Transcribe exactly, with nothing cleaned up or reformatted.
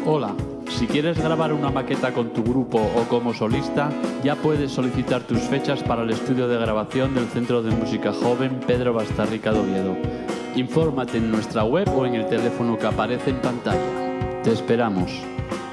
Hola, si quieres grabar una maqueta con tu grupo o como solista, ya puedes solicitar tus fechas para el estudio de grabación del Centro de Música Joven Pedro Bastarrica de Oviedo. Infórmate en nuestra web o en el teléfono que aparece en pantalla. Te esperamos.